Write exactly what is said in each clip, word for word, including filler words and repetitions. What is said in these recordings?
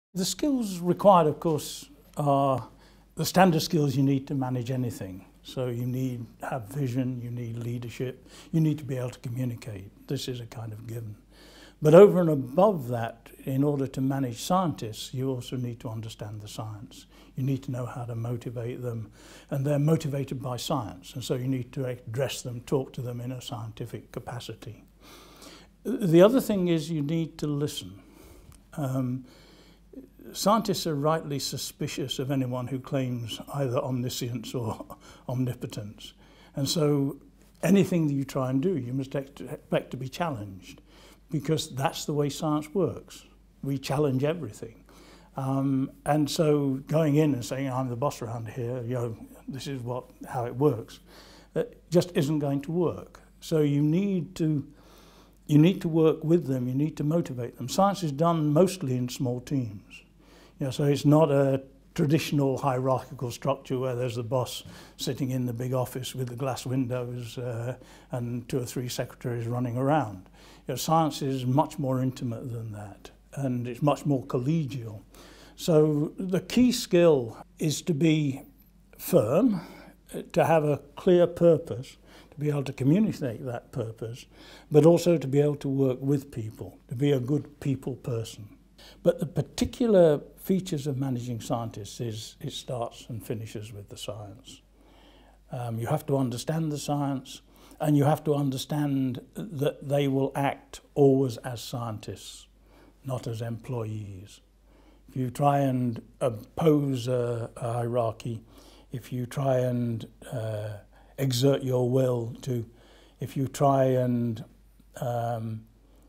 The skills required, of course, are the standard skills you need to manage anything. So you need to have vision, you need leadership, you need to be able to communicate. This is a kind of given. But over and above that, in order to manage scientists, you also need to understand the science. You need to know how to motivate them, and they're motivated by science, and so you need to address them, talk to them in a scientific capacity. The other thing is you need to listen. Um, Scientists are rightly suspicious of anyone who claims either omniscience or omnipotence. And so anything that you try and do, you must expect to be challenged, because that's the way science works. We challenge everything. Um, and so going in and saying, I'm the boss around here, you know, this is what, how it works, it just isn't going to work. So you need to You need to work with them, you need to motivate them. Science is done mostly in small teams. You know, so it's not a traditional hierarchical structure where there's the boss sitting in the big office with the glass windows uh, and two or three secretaries running around. You know, science is much more intimate than that, and it's much more collegial. So the key skill is to be firm, to have a clear purpose, to be able to communicate that purpose, but also to be able to work with people, to be a good people person. But the particular features of managing scientists is it starts and finishes with the science. Um, you have to understand the science, and you have to understand that they will act always as scientists, not as employees. If you try and oppose a, a hierarchy, if you try and uh, exert your will to, if you try and um,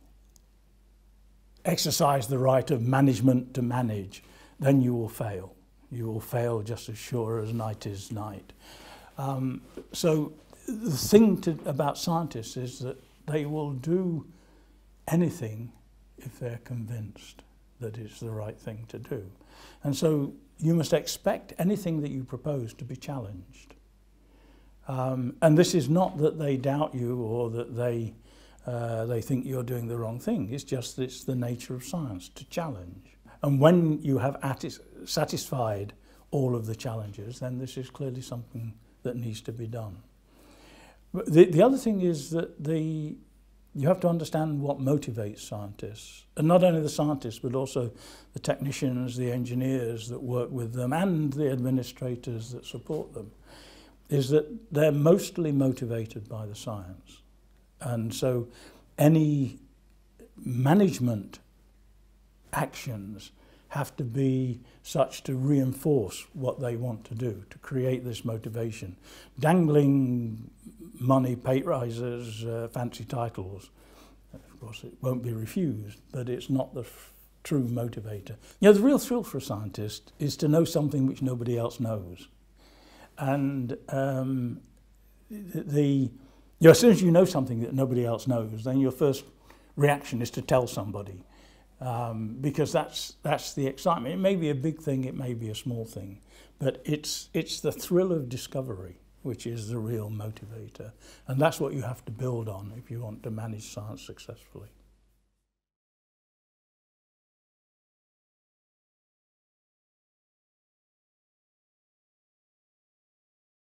exercise the right of management to manage, then you will fail. You will fail just as sure as night is night. Um, so the thing to, about scientists is that they will do anything if they're convinced that it's the right thing to do. And so you must expect anything that you propose to be challenged. Um, and this is not that they doubt you or that they, uh, they think you're doing the wrong thing. It's just that it's the nature of science to challenge. And when you have satisfied all of the challenges, then this is clearly something that needs to be done. The, the other thing is that the, you have to understand what motivates scientists. And not only the scientists, but also the technicians, the engineers that work with them, and the administrators that support them, is that they're mostly motivated by the science. And so any management actions have to be such to reinforce what they want to do, to create this motivation. Dangling money, pay rises, uh, fancy titles, of course it won't be refused, but it's not the f true motivator. You know, the real thrill for a scientist is to know something which nobody else knows. And um, the, you know, as soon as you know something that nobody else knows, then your first reaction is to tell somebody. Um, because that's, that's the excitement. It may be a big thing, it may be a small thing, but it's, it's the thrill of discovery which is the real motivator. And that's what you have to build on if you want to manage science successfully.